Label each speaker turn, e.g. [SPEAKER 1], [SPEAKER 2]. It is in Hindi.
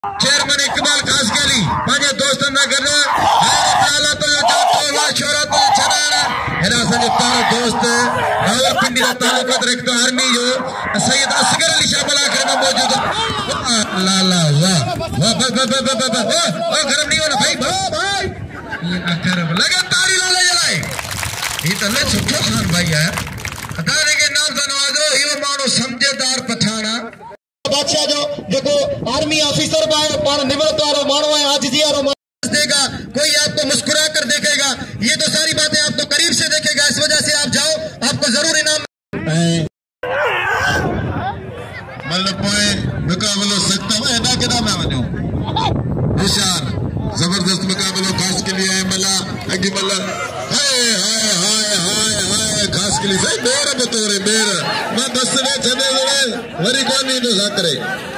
[SPEAKER 1] चेयरमैन इकबाल खास केली पंहिंजे दोस्तनि सां गॾु हालत जो जातो शोहरत छॾाइण हेॾा असांजो तारो दोस्त रावलपिंडी सां तालुक़ात रखंदो आर्मी जो सैयद असगर अली शाह बलाकर में मौजूद ला ला वाह वाह गरम नहीं होना भाई भाई गरम लगे ताड़ी लाले जलाए ये तो ले सुठो खान भाई है अदारे के नाम से नवाजो इहो माण्हू समझदार पठाना बादशाह जो आर्मी ऑफिसर पार निवृत्त वालों मानो है आजिजी वालों देगा कोई आपको मुस्कुरा कर देखेगा ये तो सारी बातें आपको करीब से देखेगा इस वजह से आप जाओ आपको जरूर इनाम मुकाबलो सकता है ना के नाम है होशियार जबरदस्त मुकाबलो खास के लिए है मला अगी मला हाय हाय हाय हाय हाय खास के लिए सही बेर बतोरे बेर मैं बस ने छने वरी कोनी तो करे